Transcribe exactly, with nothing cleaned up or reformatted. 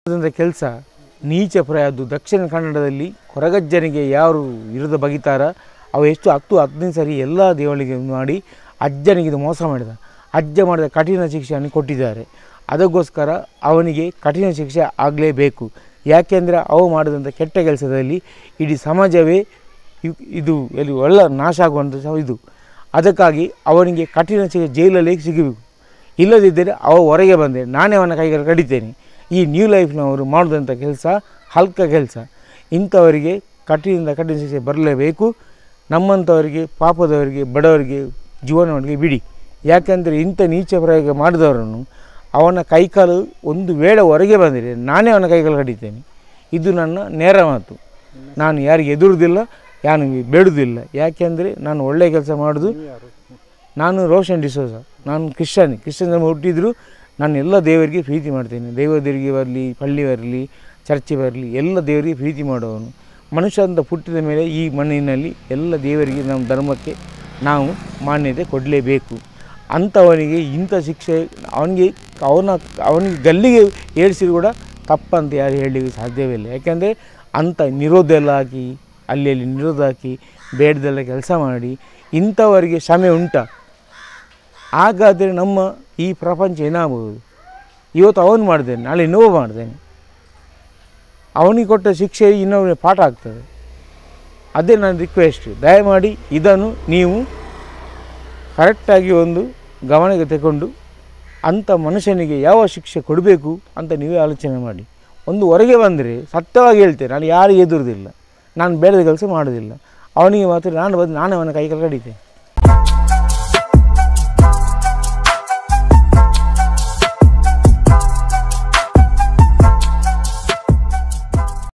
ಕೆಲಸ ನೀಚ ಪ್ರಾಯದ್ದು. ದಕ್ಷಿಣ ಕನ್ನಡದಲ್ಲಿ ಕೊರಗಜ್ಜನಿಗೆ ಯಾರು ವಿರುದ್ಧ ಬಗಿತಾರ ಅವು ಎಷ್ಟು ಹತ್ತು ಹದಿನೈದು ಸರಿ ಎಲ್ಲ ದೇವಳಿಗೆ ಮಾಡಿ ಅಜ್ಜನಿಗೆ ಇದು ಮೋಸ ಮಾಡಿದ. ಅಜ್ಜ ಮಾಡಿದ ಕಠಿಣ ಶಿಕ್ಷೆಯನ್ನು ಕೊಟ್ಟಿದ್ದಾರೆ. ಅದಕ್ಕೋಸ್ಕರ ಅವನಿಗೆ ಕಠಿಣ ಶಿಕ್ಷೆ ಆಗಲೇಬೇಕು. ಯಾಕೆಂದರೆ ಅವು ಮಾಡಿದಂಥ ಕೆಟ್ಟ ಕೆಲಸದಲ್ಲಿ ಇಡೀ ಸಮಾಜವೇ ಇದು ಎಲ್ಲಿ ಎಲ್ಲ ನಾಶ ಆಗುವಂಥ ಇದು. ಅದಕ್ಕಾಗಿ ಅವನಿಗೆ ಕಠಿಣ ಶಿಕ್ಷೆ ಜೈಲಲ್ಲಿ ಸಿಗಬೇಕು. ಇಲ್ಲದಿದ್ದರೆ ಅವ ಹೊರಗೆ ಬಂದೆ ನಾನೇ ಅವನ ಕೈಗೆ ಕಡಿತೇನೆ. ಈ ನ್ಯೂ ಲೈಫ್ನವರು ಮಾಡಿದಂಥ ಕೆಲಸ ಹಲ್ಕ ಕೆಲಸ. ಇಂಥವರಿಗೆ ಕಠಿಣದಿಂದ ಕಠಿಣ ಶಿಕ್ಷೆ ಬರಲೇಬೇಕು. ನಮ್ಮಂಥವರಿಗೆ ಪಾಪದವರಿಗೆ ಬಡವರಿಗೆ ಜೀವನವರಿಗೆ ಬಿಡಿ. ಯಾಕೆಂದರೆ ಇಂಥ ನೀಚ ಪ್ರಯೋಗ ಮಾಡಿದವರನ್ನು ಅವನ ಕೈಕಾಲು ಒಂದು ವೇಳೆ ಹೊರಗೆ ಬಂದರೆ ನಾನೇ ಅವನ ಕೈಕಾಲು ಕಡಿತೇನೆ. ಇದು ನನ್ನ ನೇರ ಮಾತು. ನಾನು ಯಾರಿಗೆ ಎದುರುವುದಿಲ್ಲ, ಯಾನು ಬೇಡುವುದಿಲ್ಲ. ಯಾಕೆಂದರೆ ನಾನು ಒಳ್ಳೆಯ ಕೆಲಸ ಮಾಡೋದು. ನಾನು ರೋಷನ್ ಡಿಸೋಸ, ನಾನು ಕ್ರಿಶ್ಚಿಯನ್ ಕ್ರಿಶ್ಚಿಯನ್ ಧರ್ಮ ಹುಟ್ಟಿದ್ರು. ನಾನು ಎಲ್ಲ ದೇವರಿಗೆ ಪ್ರೀತಿ ಮಾಡ್ತೇನೆ. ದೈವದರಿಗೆ ಬರಲಿ, ಪಳ್ಳಿ ಬರಲಿ, ಚರ್ಚೆ ಬರಲಿ, ಎಲ್ಲ ದೇವರಿಗೆ ಪ್ರೀತಿ ಮಾಡುವವನು. ಮನುಷ್ಯ ಅಂತ ಹುಟ್ಟಿದ ಮೇಲೆ ಈ ಮಣ್ಣಿನಲ್ಲಿ ಎಲ್ಲ ದೇವರಿಗೆ ನಮ್ಮ ಧರ್ಮಕ್ಕೆ ನಾವು ಮಾನ್ಯತೆ ಕೊಡಲೇಬೇಕು. ಅಂಥವನಿಗೆ ಇಂಥ ಶಿಕ್ಷೆ ಅವನಿಗೆ ಅವನ ಅವನಿಗೆ ಗಲ್ಲಿಗೆ ಏರಿಸಿದ್ರು ಕೂಡ ತಪ್ಪಂತ ಯಾರು ಹೇಳಲಿಕ್ಕೆ ಸಾಧ್ಯವಿಲ್ಲ. ಯಾಕೆಂದರೆ ಅಂಥ ನಿರೋಧ ಎಲ್ಲ ಹಾಕಿ ಅಲ್ಲಿ ಅಲ್ಲಿ ನಿರೋಧ ಹಾಕಿ ಬೇಡದೆಲ್ಲ ಕೆಲಸ ಮಾಡಿ ಇಂಥವರಿಗೆ ಕ್ಷಮೆ ಉಂಟ. ಹಾಗಾದರೆ ನಮ್ಮ ಈ ಪ್ರಪಂಚ ಏನಾಗ್ಬೋದು? ಇವತ್ತು ಅವನು ಮಾಡ್ತೇನೆ, ನಾಳೆ ಇನ್ನೊಬ್ಬ ಮಾಡ್ತೇನೆ. ಅವನಿಗೆ ಕೊಟ್ಟ ಶಿಕ್ಷೆ ಇನ್ನೊಬ್ಬ ಪಾಠ ಆಗ್ತದೆ. ಅದೇ ನನ್ನ ರಿಕ್ವೆಸ್ಟ್. ದಯಮಾಡಿ ಇದನ್ನು ನೀವು ಕರೆಕ್ಟಾಗಿ ಒಂದು ಗಮನಕ್ಕೆ ತಗೊಂಡು ಅಂಥ ಮನುಷ್ಯನಿಗೆ ಯಾವ ಶಿಕ್ಷೆ ಕೊಡಬೇಕು ಅಂತ ನೀವೇ ಆಲೋಚನೆ ಮಾಡಿ. ಒಂದು ಹೊರಗೆ ಬಂದರೆ ಸತ್ಯವಾಗಿ ಹೇಳ್ತೇನೆ, ನಾನು ಯಾರಿಗೂ ಎದುರುವುದಿಲ್ಲ, ನಾನು ಬೇಡದ ಕೆಲಸ ಮಾಡೋದಿಲ್ಲ. ಅವನಿಗೆ ಮಾತ್ರ ನಾನು ಬಂದು ನಾನೇ ಅವನ ಕೈ ಕಡಿತೇನೆ.